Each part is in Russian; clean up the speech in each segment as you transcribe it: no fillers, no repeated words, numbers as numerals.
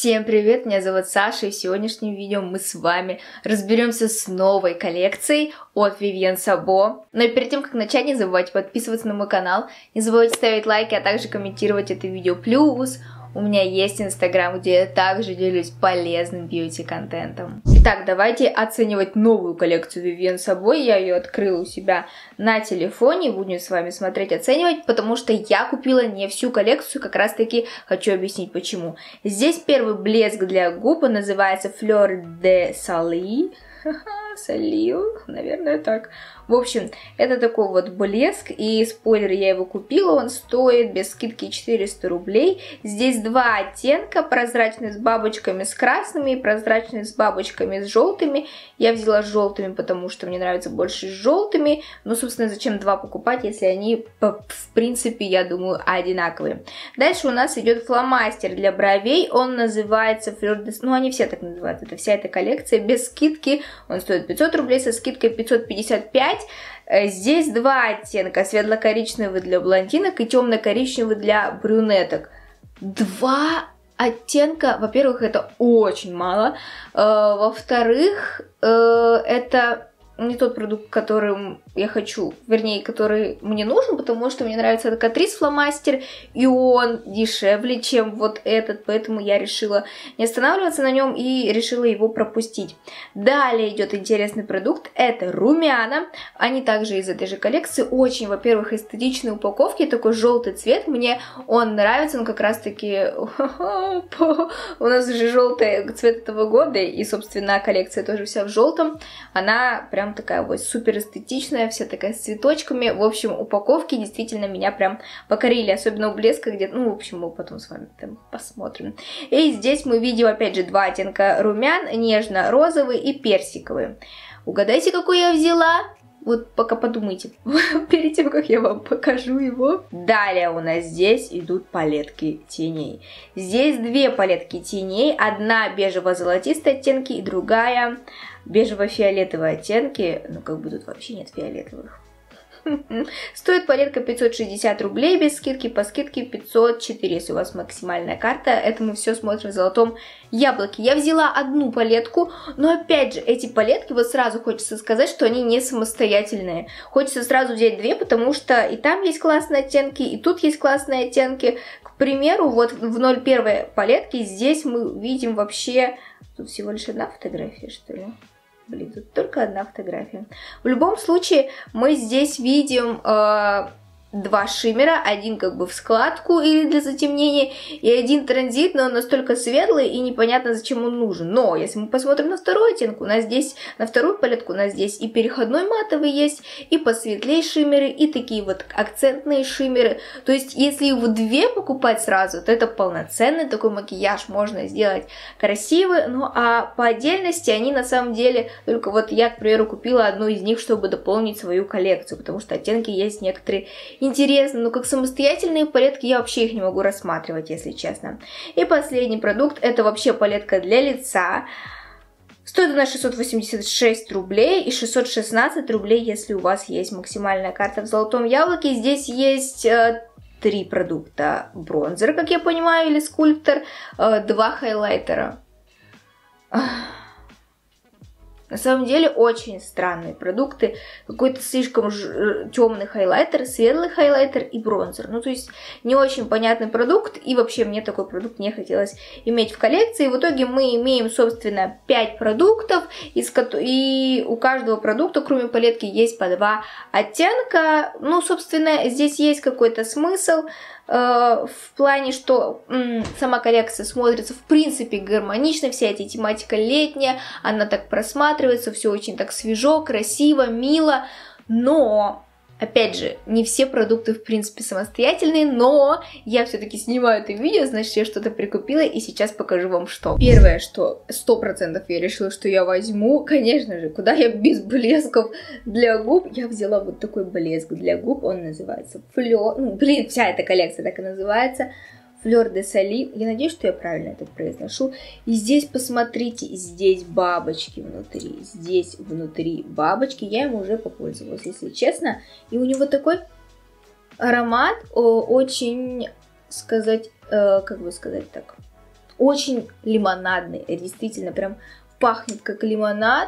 Всем привет, меня зовут Саша, и в сегодняшнем видео мы с вами разберемся с новой коллекцией от Vivienne Sabo. Но и перед тем, как начать, не забывайте подписываться на мой канал, не забывайте ставить лайки, а также комментировать это видео. Плюс у меня есть инстаграм, где я также делюсь полезным бьюти-контентом. Итак, давайте оценивать новую коллекцию Vivienne Sabo. Я ее открыла у себя на телефоне, будем с вами смотреть, оценивать, потому что я купила не всю коллекцию, как раз таки хочу объяснить почему. Здесь первый блеск для губ, он называется Fleur de Sali. Солил, наверное, так. В общем, это такой вот блеск, и спойлер, я его купила, он стоит без скидки 400 рублей. Здесь два оттенка, прозрачный с бабочками с красными и прозрачный с бабочками с желтыми. Я взяла с желтыми, потому что мне нравится больше с желтыми. Ну, собственно, зачем два покупать, если они, в принципе, я думаю, одинаковые. Дальше у нас идет фломастер для бровей, он называется Fleur de... Ну, они все так называются, это вся эта коллекция, без скидки. Он стоит 500 рублей, со скидкой 555. Здесь два оттенка, светло-коричневый для блондинок и темно-коричневый для брюнеток. Два оттенка, во-первых, это очень мало. Во-вторых, это не тот продукт, которым я хочу, вернее, который мне нужен, потому что мне нравится этот Catrice фломастер, и он дешевле, чем вот этот, поэтому я решила не останавливаться на нем и решила его пропустить. Далее идет интересный продукт, это румяна, они также из этой же коллекции, очень, во-первых, эстетичные упаковки, такой желтый цвет, мне он нравится, он как раз-таки, у нас же желтый цвет этого года, и, собственно, коллекция тоже вся в желтом, она прям такая вот супер эстетичная, вся такая с цветочками. В общем, упаковки действительно меня прям покорили, особенно у блеска где-то, ну, в общем, мы потом с вами там посмотрим. И здесь мы видим, опять же, два оттенка румян, нежно-розовый и персиковый. Угадайте, какой я взяла? Вот пока подумайте, перед тем, как я вам покажу его. Далее у нас здесь идут палетки теней. Здесь две палетки теней, одна бежево-золотистые оттенки и другая бежево-фиолетовые оттенки. Ну, как бы тут вообще нет фиолетовых. Стоит палетка 560 рублей без скидки, по скидке 504, если у вас максимальная карта. Это мы все смотрим в золотом яблоке. Я взяла одну палетку, но опять же, эти палетки, вот сразу хочется сказать, что они не самостоятельные. Хочется сразу взять две, потому что и там есть классные оттенки, и тут есть классные оттенки. К примеру, вот в 01 палетке здесь мы видим вообще... Тут всего лишь одна фотография, что ли? Блин, тут только одна фотография. В любом случае, мы здесь видим два шиммера. Один как бы в складку или для затемнения, и один транзит, но он настолько светлый и непонятно, зачем он нужен. Но если мы посмотрим на второй оттенок, у нас здесь, на вторую палетку у нас здесь и переходной матовый есть, и посветлее шиммеры, и такие вот акцентные шиммеры. То есть, если его две покупать сразу, то это полноценный такой макияж, можно сделать красивый. Ну, а по отдельности они на самом деле, только вот я, к примеру, купила одну из них, чтобы дополнить свою коллекцию, потому что оттенки есть некоторые интересно, но как самостоятельные палетки я вообще их не могу рассматривать, если честно. И последний продукт, это вообще палетка для лица. Стоит она 686 рублей и 616 рублей, если у вас есть максимальная карта в золотом яблоке. Здесь есть три продукта. Бронзер, как я понимаю, или скульптор, два хайлайтера. На самом деле очень странные продукты. Какой-то слишком темный хайлайтер, светлый хайлайтер и бронзер. Ну, то есть не очень понятный продукт. И вообще мне такой продукт не хотелось иметь в коллекции. В итоге мы имеем, собственно, 5 продуктов. И у каждого продукта, кроме палетки, есть по 2 оттенка. Ну, собственно, здесь есть какой-то смысл. В плане, что сама коллекция смотрится в принципе гармонично, вся эта тематика летняя, она так просматривается, все очень так свежо, красиво, мило, но... Опять же, не все продукты, в принципе, самостоятельные, но я все-таки снимаю это видео, значит, я что-то прикупила, и сейчас покажу вам, что. Первое, что 100% я решила, что я возьму, конечно же, куда я без блесков для губ, я взяла вот такой блеск для губ, он называется Fleur, ну, блин, вся эта коллекция так и называется, Fleur de Sali. Я надеюсь, что я правильно это произношу. И здесь, посмотрите, здесь бабочки внутри. Здесь внутри бабочки. Я им уже попользовалась, если честно. И у него такой аромат очень, сказать, как бы сказать так, очень лимонадный, действительно, прям пахнет как лимонад.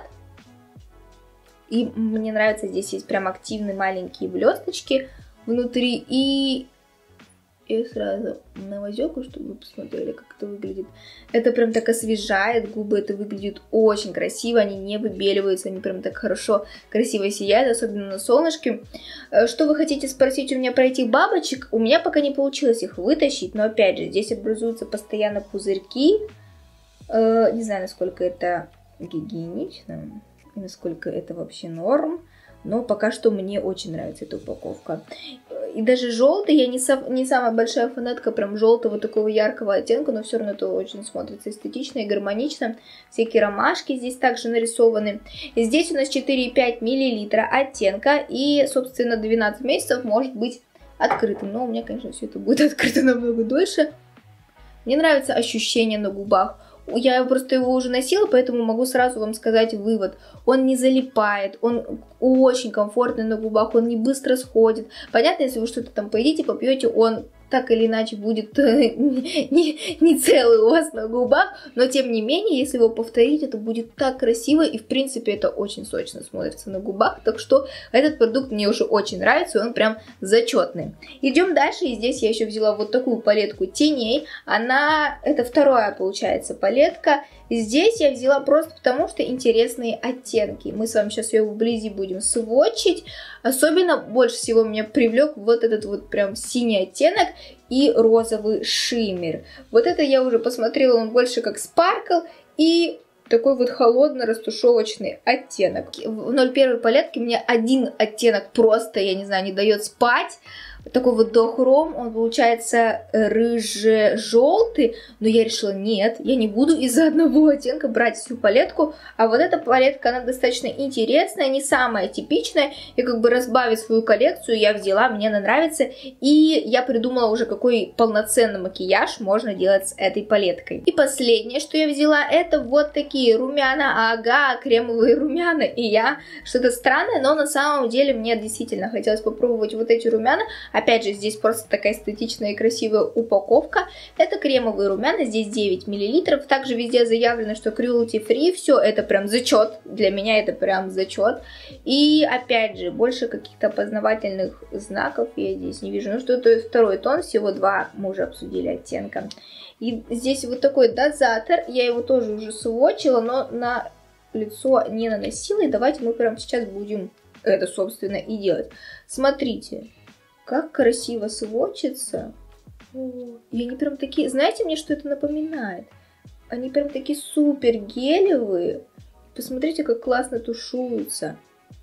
И мне нравится, здесь есть прям активные маленькие блесточки внутри. И я сразу на возёку, чтобы вы посмотрели, как это выглядит. Это прям так освежает губы, это выглядит очень красиво, они не выбеливаются, они прям так хорошо, красиво сияют, особенно на солнышке. Что вы хотите спросить у меня про этих бабочек? У меня пока не получилось их вытащить, но опять же, здесь образуются постоянно пузырьки. Не знаю, насколько это гигиенично, насколько это вообще норм. Но пока что мне очень нравится эта упаковка. И даже желтый, я не самая большая фанатка прям желтого такого яркого оттенка, но все равно это очень смотрится эстетично и гармонично. Всякие ромашки здесь также нарисованы. И здесь у нас 4,5 мл оттенка и, собственно, 12 месяцев может быть открытым. Но у меня, конечно, все это будет открыто намного дольше. Мне нравится ощущение на губах. Я просто его уже носила, поэтому могу сразу вам сказать вывод. Он не залипает, он очень комфортный на губах, он не быстро сходит. Понятно, если вы что-то там поедите, попьете, он так или иначе будет не целый у вас на губах, но тем не менее, если его повторить, это будет так красиво, и в принципе это очень сочно смотрится на губах, так что этот продукт мне уже очень нравится, и он прям зачетный. Идем дальше, и здесь я еще взяла вот такую палетку теней, это вторая, получается, палетка. Здесь я взяла просто потому, что интересные оттенки. Мы с вами сейчас ее вблизи будем сводчить. Особенно больше всего меня привлек вот этот вот прям синий оттенок и розовый шиммер. Вот это я уже посмотрела, он больше как спаркл и такой вот холодно растушевочный оттенок. В 01 палетке мне один оттенок просто, я не знаю, не дает спать. Такой вот дохром, он получается рыже-желтый, но я решила, нет, я не буду из-за одного оттенка брать всю палетку, а вот эта палетка, она достаточно интересная, не самая типичная, и как бы разбавить свою коллекцию я взяла, мне она нравится, и я придумала уже, какой полноценный макияж можно делать с этой палеткой. И последнее, что я взяла, это вот такие румяна, ага, кремовые румяна, и я, что-то странное, но на самом деле мне действительно хотелось попробовать вот эти румяна. Опять же, здесь просто такая эстетичная и красивая упаковка. Это кремовые румяна, здесь 9 мл. Также везде заявлено, что cruelty free. Все это прям зачет. Для меня это прям зачет. И опять же, больше каких-то познавательных знаков я здесь не вижу. Ну что, это второй тон, всего два мы уже обсудили оттенка. И здесь вот такой дозатор. Я его тоже уже сводчила, но на лицо не наносила. И давайте мы прямо сейчас будем это, собственно, и делать. Смотрите. Как красиво сводчится. И они прям такие... Знаете, мне что это напоминает? Они прям такие супер гелевые. Посмотрите, как классно тушуются.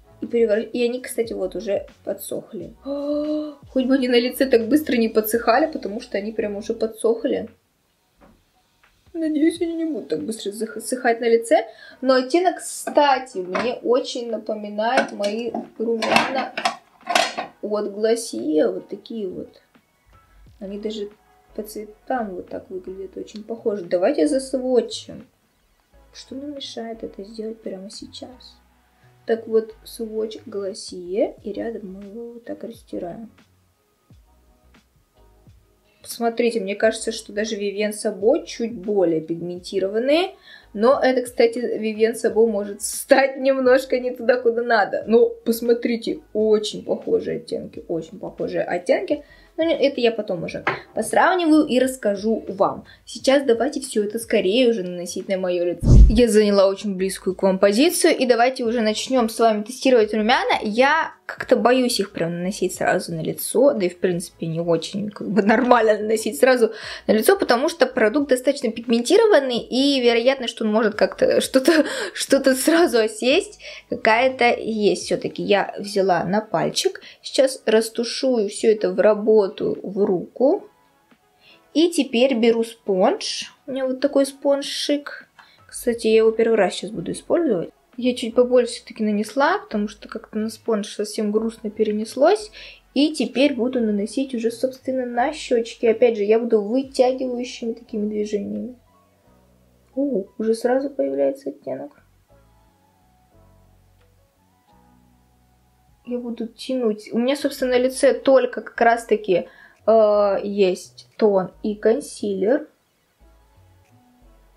И они, кстати, вот уже подсохли. Хоть бы они на лице так быстро не подсыхали, потому что они прям уже подсохли. Надеюсь, они не будут так быстро засыхать на лице. Но оттенок, кстати, мне очень напоминает мои румяна от Glossier, вот такие вот. Они даже по цветам вот так выглядят очень похоже. Давайте засводчим. Что нам мешает это сделать прямо сейчас? Так вот, сводч Glossier, и рядом мы его вот так растираем. Посмотрите, мне кажется, что даже Vivienne Sabo чуть более пигментированные. Но это, кстати, Vivienne Sabo может стать немножко не туда, куда надо. Но посмотрите, очень похожие оттенки, очень похожие оттенки. Но это я потом уже посравниваю и расскажу вам. Сейчас давайте все это скорее уже наносить на мое лицо. Я заняла очень близкую к вам позицию. И давайте уже начнем с вами тестировать румяна. Я как-то боюсь их прям наносить сразу на лицо. Да и в принципе не очень как бы нормально наносить сразу на лицо. Потому что продукт достаточно пигментированный. И вероятно, что он может как-то что-то сразу осесть. Какая-то есть все-таки. Я взяла на пальчик. Сейчас растушую все это в работу. В руку. И теперь беру спонж. У меня вот такой спонжик. Кстати, я его первый раз сейчас буду использовать. Я чуть побольше все-таки нанесла, потому что как-то на спонж совсем грустно перенеслось. И теперь буду наносить уже, собственно, на щечки. Опять же, я буду вытягивающими такими движениями. Уже сразу появляется оттенок. Я буду тянуть. У меня, собственно, на лице только как раз-таки есть тон и консилер.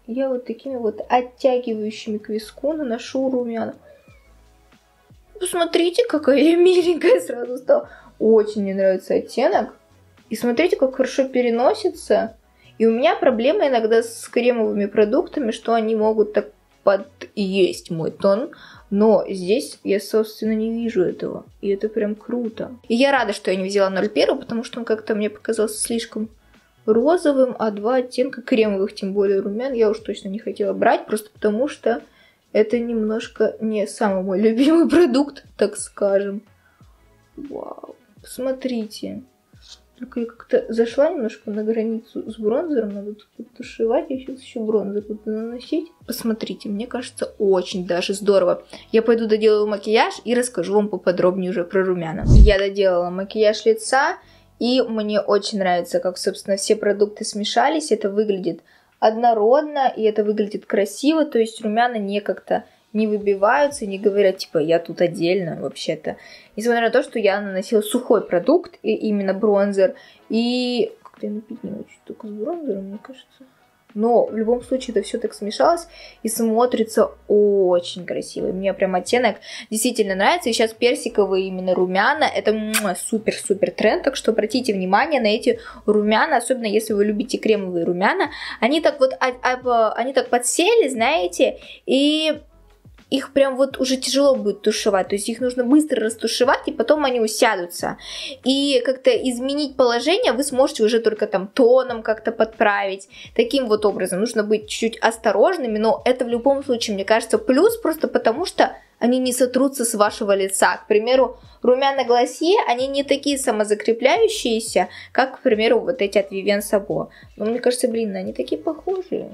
я вот такими вот оттягивающими к виску наношу румяна. Посмотрите, какая я миленькая сразу стала. Очень мне нравится оттенок. И смотрите, как хорошо переносится. И у меня проблема иногда с кремовыми продуктами, что они могут так подъесть мой тон. Но здесь я, собственно, не вижу этого. И это прям круто. И я рада, что я не взяла 01, потому что он как-то мне показался слишком розовым. А два оттенка кремовых, тем более румян, я уж точно не хотела брать. Просто потому что это немножко не самый мой любимый продукт, так скажем. Вау. Посмотрите. Только я как-то зашла немножко на границу с бронзером. Надо тут подтушевать. Я сейчас еще бронзер буду наносить. Посмотрите, мне кажется, очень даже здорово. Я пойду доделаю макияж и расскажу вам поподробнее уже про румяна. Я доделала макияж лица. И мне очень нравится, как, собственно, все продукты смешались. Это выглядит однородно. И это выглядит красиво. То есть румяна не как-то не выбиваются, не говорят, типа, я тут отдельно, вообще-то. Несмотря на то, что я наносила сухой продукт, и именно бронзер, и как-то я напить не очень только с бронзером, мне кажется. Но в любом случае это все так смешалось и смотрится очень красиво. Мне прям оттенок действительно нравится. И сейчас персиковые именно румяна, это супер-супер тренд, так что обратите внимание на эти румяна, особенно если вы любите кремовые румяна. Они так вот, они так подсели, знаете, и их прям вот уже тяжело будет тушевать, то есть их нужно быстро растушевать, и потом они усядутся. И как-то изменить положение вы сможете уже только там тоном как-то подправить. Таким вот образом нужно быть чуть-чуть осторожными, но это в любом случае, мне кажется, плюс, просто потому что они не сотрутся с вашего лица. К примеру, румяна Glossier, они не такие самозакрепляющиеся, как, к примеру, вот эти от Vivienne Sabo. Но мне кажется, блин, они такие похожие.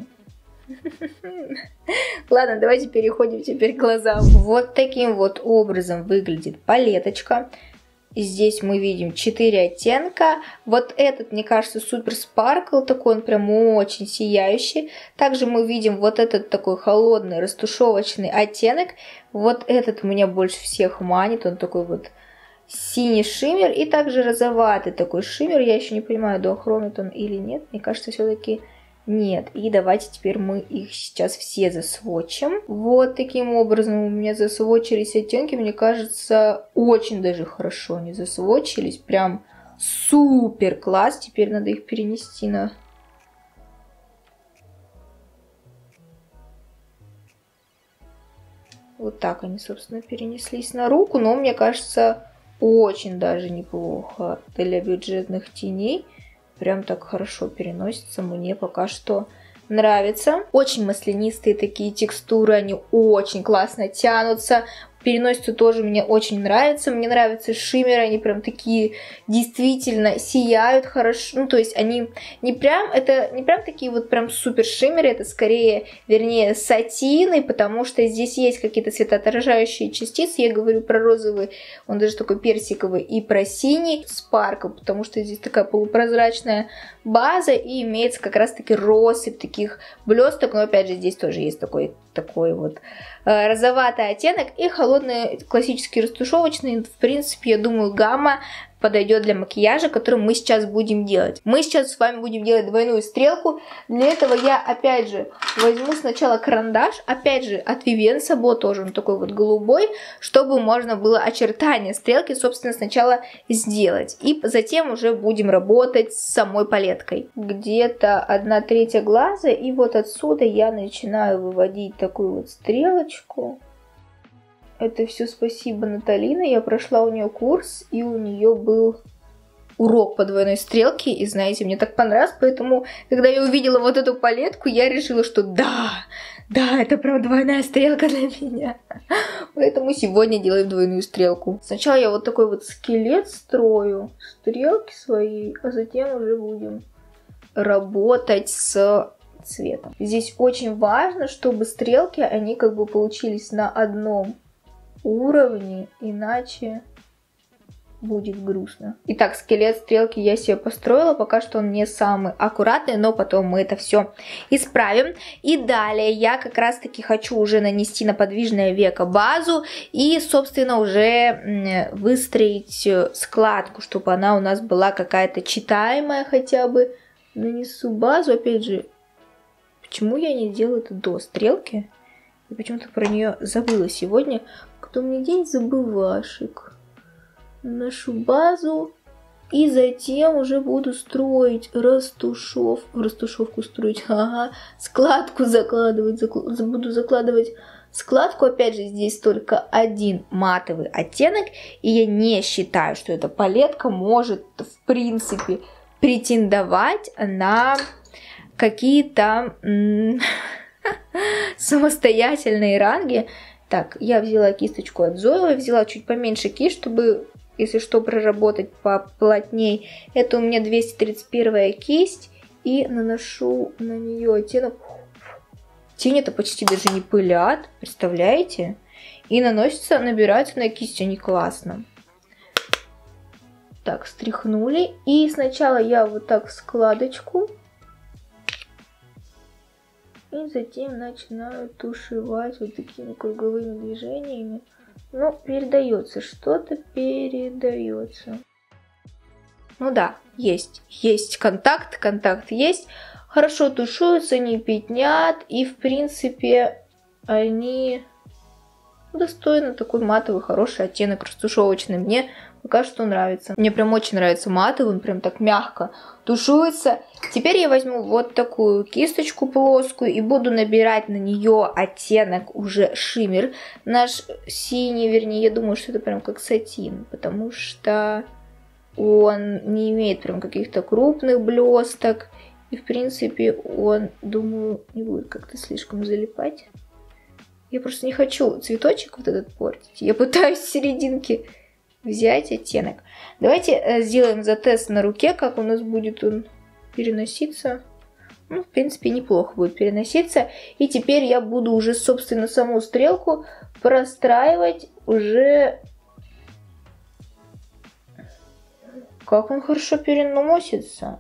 Ладно, давайте переходим теперь к глазам. Вот таким вот образом выглядит палеточка. Здесь мы видим 4 оттенка. Вот этот, мне кажется, супер спаркл такой, он прям очень сияющий. Также мы видим вот этот такой холодный растушевочный оттенок. Вот этот меня больше всех манит, он такой вот синий шиммер. И также розоватый такой шиммер. Я еще не понимаю, доохромит он или нет. Мне кажется, все-таки нет. И давайте теперь мы их сейчас все засвотчим. Вот таким образом у меня засвотчились оттенки. Мне кажется, очень даже хорошо они засвотчились. Прям супер класс. Теперь надо их перенести на... Вот так они, собственно, перенеслись на руку. Но мне кажется, очень даже неплохо для бюджетных теней. Прям так хорошо переносится, мне пока что нравится. Очень маслянистые такие текстуры, они очень классно тянутся. Переносится тоже мне очень нравится. Мне нравятся шиммеры, они прям такие действительно сияют хорошо. Ну, то есть они не прям такие вот прям супер шиммеры, это скорее, вернее, сатины, потому что здесь есть какие-то светоотражающие частицы. Я говорю про розовый, он даже такой персиковый, и про синий спаркл, потому что здесь такая полупрозрачная база и имеется как раз-таки россыпь таких блесток. Но опять же здесь тоже есть такой вот розоватый оттенок и холодный классический растушевочный. В принципе, я думаю, гамма подойдет для макияжа, который мы сейчас будем делать. Мы сейчас с вами будем делать двойную стрелку. Для этого я опять же возьму сначала карандаш, опять же от Vivienne Sabo, тоже он такой вот голубой, чтобы можно было очертания стрелки, собственно, сначала сделать. И затем уже будем работать с самой палеткой. Где-то 1/3 глаза, и вот отсюда я начинаю выводить такую вот стрелочку. Это все спасибо Наталине, я прошла у нее курс, и у нее был урок по двойной стрелке, и знаете, мне так понравилось, поэтому, когда я увидела вот эту палетку, я решила, что да, это прям двойная стрелка для меня. Поэтому сегодня делаем двойную стрелку. Сначала я вот такой вот скелет строю, стрелки свои, а затем уже будем работать с цветом. Здесь очень важно, чтобы стрелки, они как бы получились на одном уровне, иначе будет грустно. Итак, скелет стрелки я себе построила, пока что он не самый аккуратный, но потом мы это все исправим. И далее я как раз таки хочу уже нанести на подвижное веко базу и, собственно, уже выстроить складку, чтобы она у нас была какая-то читаемая хотя бы. Нанесу базу, опять же, Почему я не делала это до стрелки? Я почему-то про нее забыла сегодня. Кто мне день забывашек. Нашу базу. И затем уже буду строить растушевку строить. Ага. Складку закладывать. Буду закладывать складку. Опять же, здесь только один матовый оттенок. И я не считаю, что эта палетка может, в принципе, претендовать на какие-то самостоятельные ранги. Так, я взяла кисточку от Zoe, взяла чуть поменьше кисть, чтобы, если что, проработать поплотней. Это у меня 231 кисть, и наношу на нее оттенок. Тени-то почти даже не пылят, представляете? И наносится, набираются на кисть, они классно. Так, стряхнули. И сначала я вот так в складочку. И затем начинаю тушевать вот такими круговыми движениями. Ну, передается, что-то передается. Ну да, есть контакт есть. Хорошо тушуются, не пятнят. И, в принципе, они достойны такой матовый, хороший оттенок растушевочный. Мне пока что нравится. Мне прям очень нравится матовый, он прям так мягко тушуется. Теперь я возьму вот такую кисточку плоскую и буду набирать на нее оттенок уже шиммер. Наш синий, вернее, я думаю, что это прям как сатин, потому что он не имеет прям каких-то крупных блесток. И, в принципе, он, думаю, не будет как-то слишком залипать. Я просто не хочу цветочек вот этот портить. Я пытаюсь в серединке взять оттенок. Давайте сделаем затест на руке, как у нас будет он переноситься. Ну, в принципе, неплохо будет переноситься. И теперь я буду уже, собственно, саму стрелку простраивать уже. Как он хорошо переносится.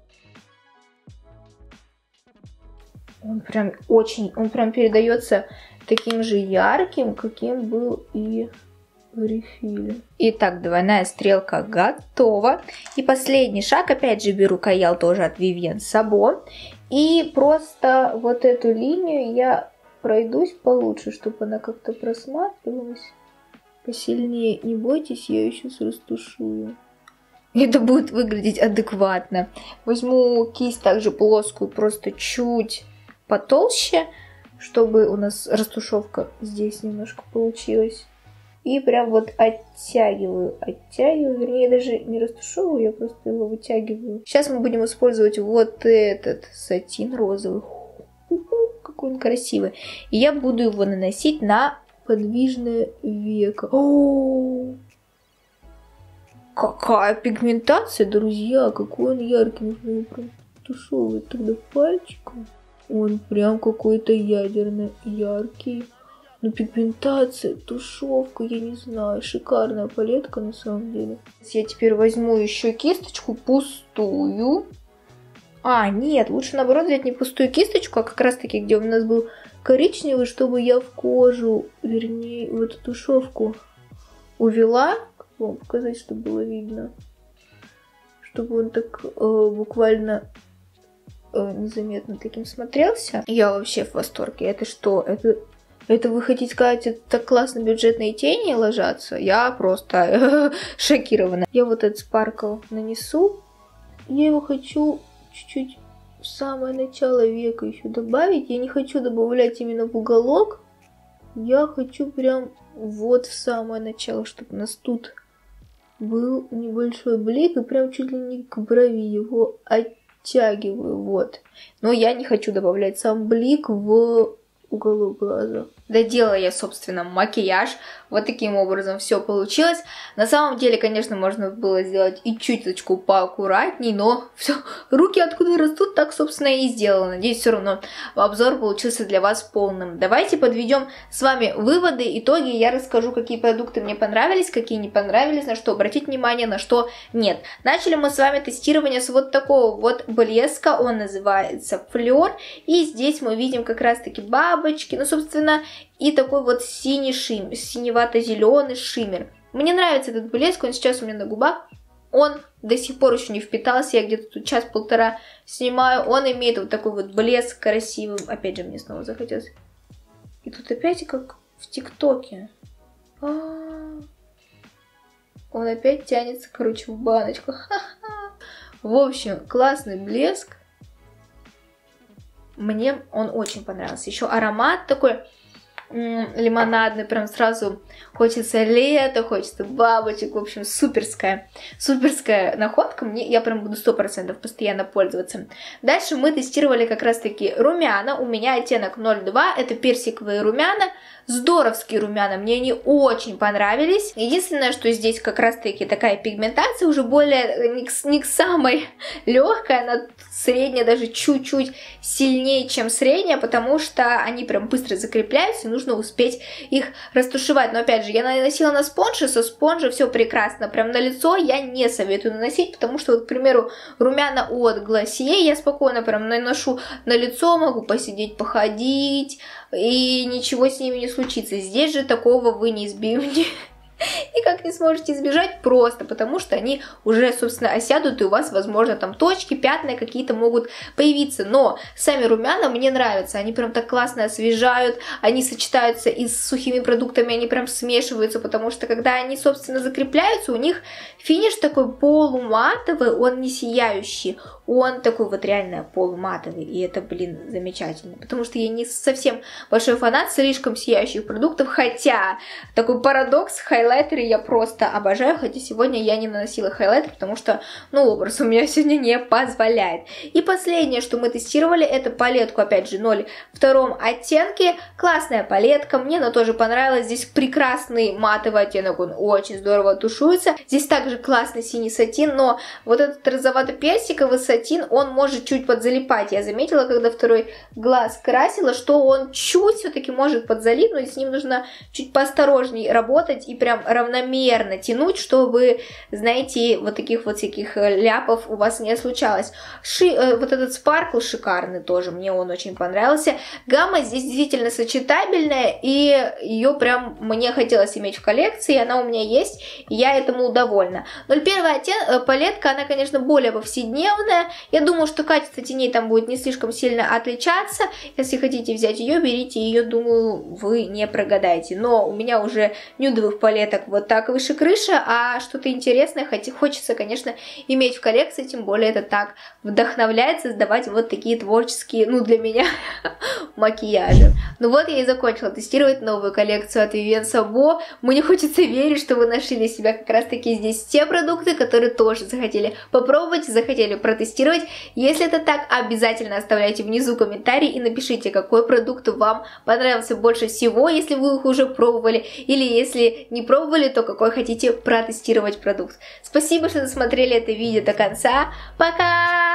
Он прям передается таким же ярким, каким был и в рефиле. Итак, двойная стрелка готова. И последний шаг, опять же, беру каял тоже от Vivienne Sabo. И просто вот эту линию я пройдусь получше, чтобы она как-то просматривалась посильнее. Не бойтесь, я ее сейчас растушую. Это будет выглядеть адекватно. Возьму кисть также плоскую, просто чуть потолще, чтобы у нас растушевка здесь немножко получилась. И прям вот оттягиваю, вернее, даже не растушевываю, я просто его вытягиваю. Сейчас мы будем использовать вот этот сатин розовый. Какой он красивый. И я буду его наносить на подвижное веко. О, какая пигментация, друзья, какой он яркий. Нужно его прям тушевывать тогда пальчиком. Он прям какой-то ядерно яркий. Ну, пигментация, тушевка, я не знаю. Шикарная палетка на самом деле. Я теперь возьму еще кисточку пустую. А, нет, лучше наоборот взять не пустую кисточку, а как раз таки, где у нас был коричневый, чтобы я в кожу, вернее, в эту тушевку увела. Как вам показать, чтобы было видно? Чтобы он так буквально незаметно таким смотрелся. Я вообще в восторге. Это что? Это вы хотите сказать, это так классно бюджетные тени ложатся? Я просто шокирована. Я вот этот спаркл нанесу. Я его хочу чуть-чуть в самое начало века еще добавить. Я не хочу добавлять именно в уголок. Я хочу прям вот в самое начало, чтобы у нас тут был небольшой блик. И прям чуть ли не к брови его оттягиваю. Вот. Но я не хочу добавлять сам блик в уголок глаза. Доделала я, собственно, макияж. Вот таким образом все получилось. На самом деле, конечно, можно было сделать и чуточку поаккуратней, но все, руки откуда растут, так, собственно, и сделала. Надеюсь, все равно обзор получился для вас полным. Давайте подведем с вами выводы, итоги. Я расскажу, какие продукты мне понравились, какие не понравились, на что обратить внимание, на что нет. Начали мы с вами тестирование с вот такого вот блеска. Он называется Fleur. И здесь мы видим как раз-таки бабочки. Ну, собственно, и такой вот синий шиммер, синевато-зеленый шиммер. Мне нравится этот блеск, он сейчас у меня на губах. он до сих пор еще не впитался, я где-то тут час-полтора снимаю, он имеет вот такой вот блеск красивый, опять же мне снова захотелось. И тут опять как в ТикТоке. Он опять тянется, короче, в баночку. В общем, классный блеск. Мне он очень понравился. Еще аромат такой лимонадный, прям сразу хочется лета, хочется бабочек, в общем, суперская находка, я прям буду 100% постоянно пользоваться. Дальше мы тестировали как раз-таки румяна, у меня оттенок 02, это персиковые румяна, здоровские румяна, мне они очень понравились. Единственное, что здесь как раз-таки такая пигментация уже более не к самой легкой, она средняя, даже чуть-чуть сильнее, чем средняя, потому что они прям быстро закрепляются, и нужно успеть их растушевать. Но опять же, я наносила на спонж, и со спонжа все прекрасно. Прям на лицо я не советую наносить, потому что, вот, к примеру, румяна от Glossier я спокойно прям наношу на лицо, могу посидеть, походить, и ничего с ними не случится. Здесь же такого вы не избежите. Никак не сможете избежать, просто потому что они уже, собственно, осядут, и у вас, возможно, там точки, пятна какие-то могут появиться. Но сами румяна мне нравятся, они прям так классно освежают, они сочетаются и с сухими продуктами, они прям смешиваются, потому что когда они, собственно, закрепляются, у них финиш такой полуматовый, он не сияющий, он такой вот реально полуматовый, и это, блин, замечательно, потому что я не совсем большой фанат слишком сияющих продуктов, хотя такой парадокс, хайлайтеры я просто обожаю, хотя сегодня я не наносила хайлайтер, потому что, ну, образ у меня сегодня не позволяет. И последнее, что мы тестировали, это палетку, опять же, 02 оттенке, классная палетка, мне она тоже понравилась, здесь прекрасный матовый оттенок, он очень здорово тушуется, здесь также классный синий сатин, но вот этот розовато-персиковый сатин, он может чуть подзалипать, я заметила, когда второй глаз красила, что он чуть все-таки может подзалипнуть, с ним нужно чуть поосторожней работать и прям равномерно тянуть, чтобы, знаете, вот таких вот всяких ляпов у вас не случалось. Вот этот спаркл шикарный тоже, мне он очень понравился. Гамма здесь действительно сочетабельная, и ее прям мне хотелось иметь в коллекции, она у меня есть, и я этому довольна. 01 палетка, она, конечно, более повседневная, я думаю, что качество теней там будет не слишком сильно отличаться, если хотите взять ее, берите ее, думаю, вы не прогадаете, но у меня уже нюдовых палеток вот так выше крыши, а что-то интересное хочется, конечно, иметь в коллекции, тем более это так вдохновляет создавать вот такие творческие, ну, для меня, макияжи. Ну вот я и закончила тестировать новую коллекцию от Vivienne Sabo. Мне хочется верить, что вы нашли для себя как раз-таки здесь те продукты, которые тоже захотели попробовать, захотели протестировать. Если это так, обязательно оставляйте внизу комментарий и напишите, какой продукт вам понравился больше всего, если вы их уже пробовали, или если не пробовали, то какой хотите протестировать продукт. Спасибо, что досмотрели это видео до конца. Пока!